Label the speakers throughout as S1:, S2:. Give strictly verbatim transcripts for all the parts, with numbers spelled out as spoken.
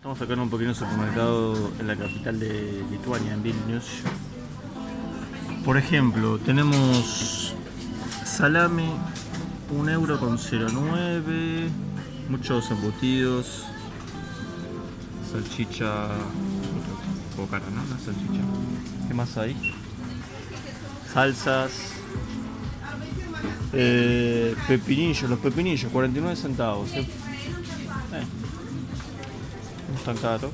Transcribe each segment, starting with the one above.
S1: Estamos acá en un pequeño supermercado en la capital de Lituania, en Vilnius. Por ejemplo, tenemos salame, un euro con cero nueve, muchos embutidos, salchicha, un poco cara, ¿no? La salchicha. ¿Qué más hay? Salsas, eh, pepinillos, los pepinillos, cuarenta y nueve centavos. ¿eh? Eh, no es tan caro.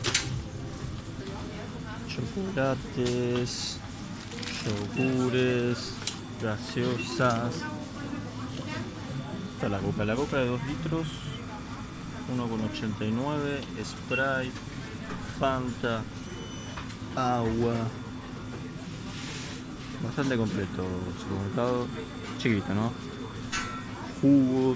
S1: Chocolates, yogures, gaseosas. Está la coca, la coca de dos litros, uno con ochenta y nueve, Sprite, Fanta, agua. Bastante completo, supermercado chiquito, ¿no? Jugos,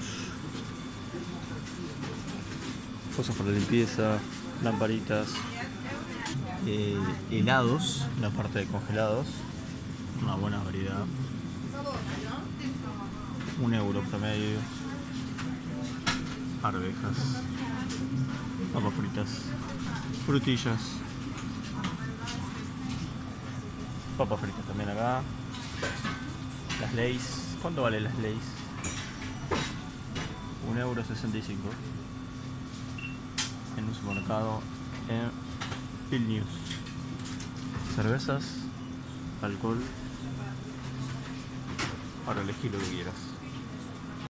S1: cosas para limpieza, lamparitas, eh, helados, la parte de congelados, una buena variedad, un euro promedio, arvejas, papas fritas, frutillas, papas fritas también acá, las Lay's. ¿Cuánto vale las Lay's? un euro sesenta y cinco en un supermercado en Vilnius. Cervezas, alcohol, para elegir lo que quieras.